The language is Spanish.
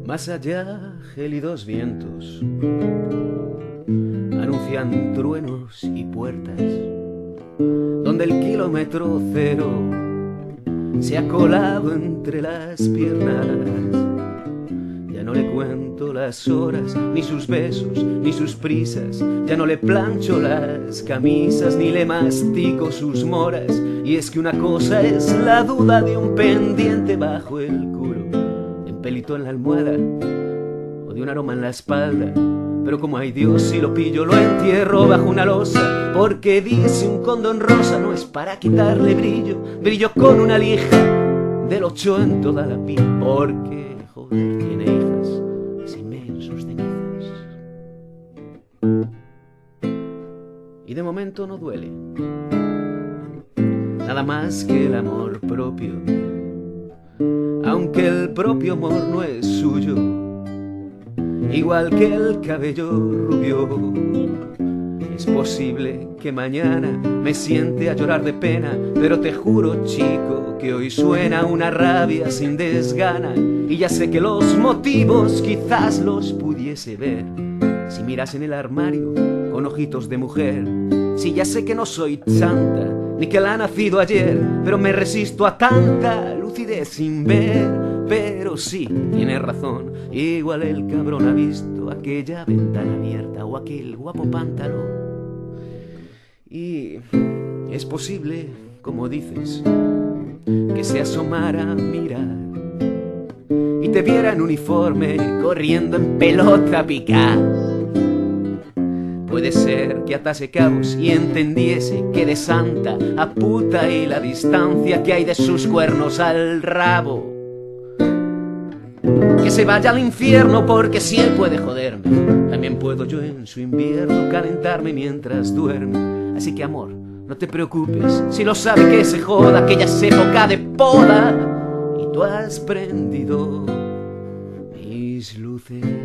Más allá, gélidos vientos anuncian truenos y puertas, donde el kilómetro cero se ha colado entre las piernas. Ya no le cuento las horas, ni sus besos, ni sus prisas. Ya no le plancho las camisas, ni le mastico sus moras. Y es que una cosa es la duda de un pendiente bajo el culo, en pelito en la almohada, o de un aroma en la espalda. Pero como hay Dios, si lo pillo lo entierro bajo una losa, porque dice un condón rosa no es para quitarle brillo. Brillo con una lija del 8 en toda la piel, porque joder, tiene hijas inmensos cenizas. Y de momento no duele nada más que el amor propio, aunque el propio amor no es suyo, igual que el cabello rubio. Es posible que mañana me siente a llorar de pena, pero te juro, chico, que hoy suena una rabia sin desgana. Y ya sé que los motivos quizás los pudiese ver si miras en el armario con ojitos de mujer. Si ya sé que no soy santa, ni que la ha nacido ayer, pero me resisto a tanta lucidez sin ver. Pero sí, tienes razón, igual el cabrón ha visto aquella ventana abierta o aquel guapo pantalón. Y es posible, como dices, que se asomara a mirar y te viera en uniforme corriendo en pelota a picar. Puede ser que atase cabos y entendiese que de santa a puta y la distancia que hay de sus cuernos al rabo, que se vaya al infierno, porque si él puede joderme, también puedo yo en su invierno calentarme mientras duerme. Así que amor, no te preocupes, si lo sabe que se joda, que ya es época de poda y tú has prendido mis luces.